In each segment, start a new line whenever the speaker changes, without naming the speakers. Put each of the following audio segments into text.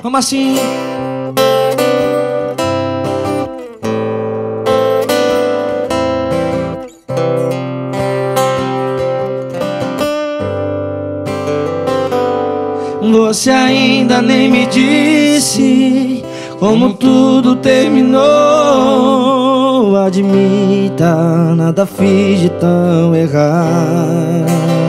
Vamos assim. Você ainda nem me disse como tudo terminou. Admita, nada fiz de tão errado.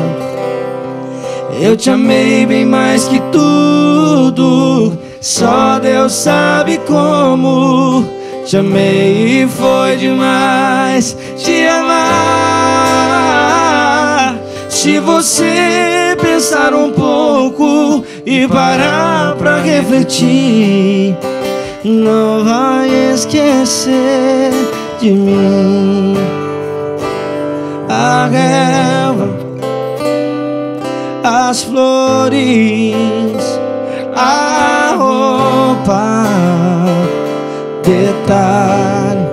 Eu te amei bem mais que tudo, só Deus sabe como. Te amei e foi demais te amar. Se você pensar um pouco e parar pra refletir, não vai esquecer de mim. A relva, as flores, a roupa, detalhe,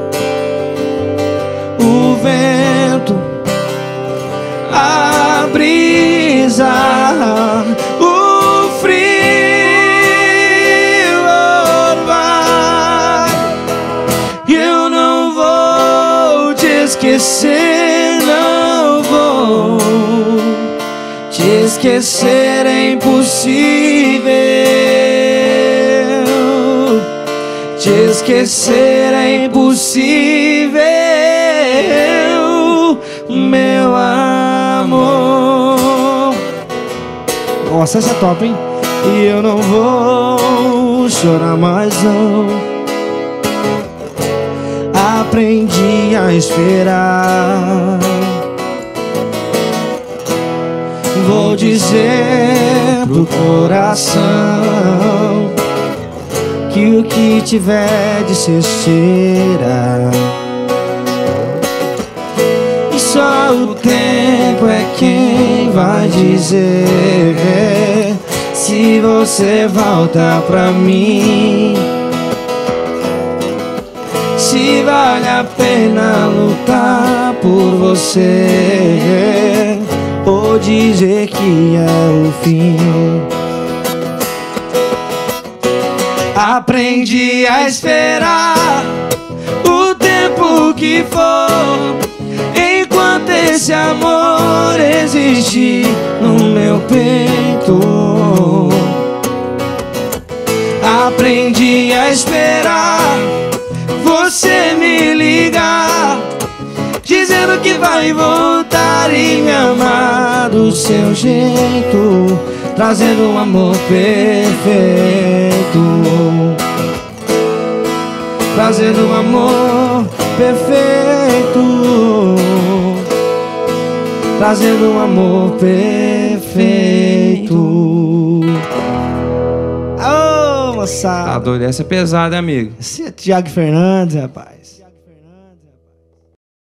o vento, a brisa, o frio, vai. Eu não vou te esquecer, não vou te esquecer, é impossível. Te esquecer é impossível, meu amor. Nossa, essa é top, hein? E eu não vou chorar mais, não. Aprendi a esperar. Vou dizer pro coração que o que tiver de cesteira, e só o tempo é quem vai dizer se você volta pra mim, se vale a pena lutar por você ou dizer que é o fim. Aprendi a esperar o tempo que for, enquanto esse amor existir no meu peito. Aprendi a esperar você me ligar, dizendo que vai voltar e me amar do seu jeito, trazendo um amor perfeito, trazendo um amor perfeito, trazendo um amor perfeito. Ô, moçada!
Tá doido, essa é pesada, amigo.
Esse é Thiago Fernandes, rapaz.